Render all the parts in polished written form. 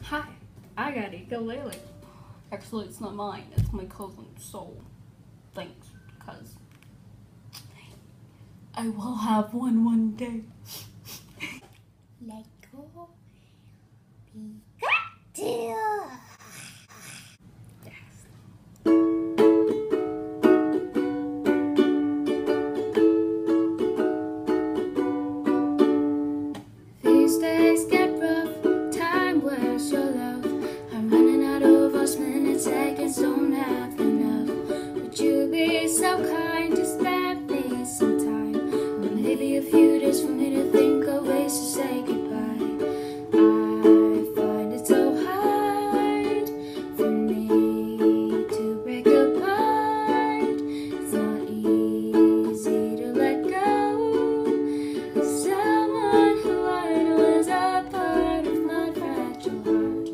Hi, I got a ukulele. Actually, it's not mine, it's my cousin's, so thanks, cuz I will have one day. Let go. Pikachu. These days get rough, time wears your love. I'm running out of us minutes, seconds, don't have enough. Would you be so kind to spare me some time? Or maybe a few days for me to think of ways to say goodbye. I find it so hard for me to break apart. It's not easy to let go of someone who I know is a part of my fragile heart.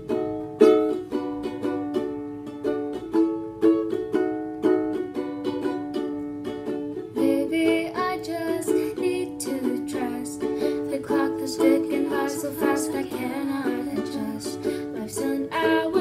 Maybe I just need to trust. The clock is ticking by so fast I cannot adjust. Life's an hour